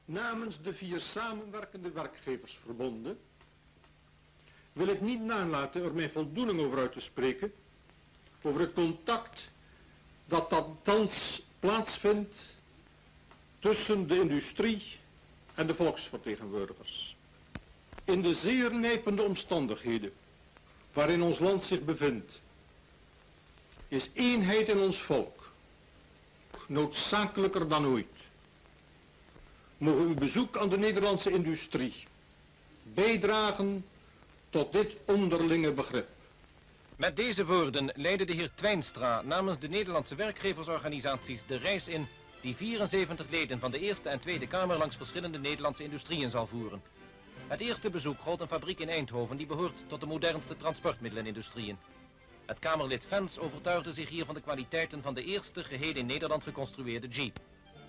Namens de 4 samenwerkende werkgeversverbonden wil ik niet nalaten er mijn voldoening over uit te spreken, over het contact dat thans plaatsvindt tussen de industrie en de volksvertegenwoordigers. In de zeer nijpende omstandigheden waarin ons land zich bevindt, is eenheid in ons volk noodzakelijker dan ooit. Mogen uw bezoek aan de Nederlandse industrie bijdragen tot dit onderlinge begrip. Met deze woorden leidde de heer Twijnstra namens de Nederlandse werkgeversorganisaties de reis in die 74 leden van de Eerste en Tweede Kamer langs verschillende Nederlandse industrieën zal voeren. Het eerste bezoek gold een fabriek in Eindhoven die behoort tot de modernste transportmiddelindustrieën. Het Kamerlid Vens overtuigde zich hier van de kwaliteiten van de eerste geheel in Nederland geconstrueerde Jeep.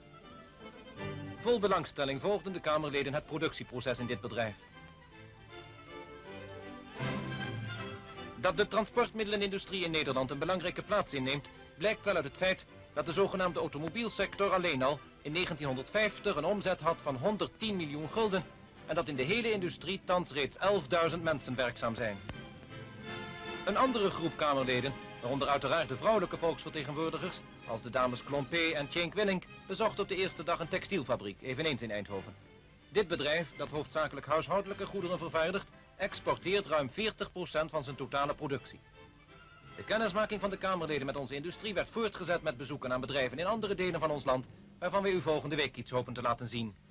Vol belangstelling volgden de Kamerleden het productieproces in dit bedrijf. Dat de transportmiddelenindustrie in Nederland een belangrijke plaats inneemt, blijkt wel uit het feit dat de zogenaamde automobielsector alleen al in 1950 een omzet had van 110 miljoen gulden en dat in de hele industrie thans reeds 11.000 mensen werkzaam zijn. Een andere groep Kamerleden, waaronder uiteraard de vrouwelijke volksvertegenwoordigers, als de dames Klompé en Tjenk Willink, bezocht op de eerste dag een textielfabriek, eveneens in Eindhoven. Dit bedrijf, dat hoofdzakelijk huishoudelijke goederen vervaardigt, exporteert ruim 40% van zijn totale productie. De kennismaking van de Kamerleden met onze industrie werd voortgezet met bezoeken aan bedrijven in andere delen van ons land, waarvan we u volgende week iets hopen te laten zien.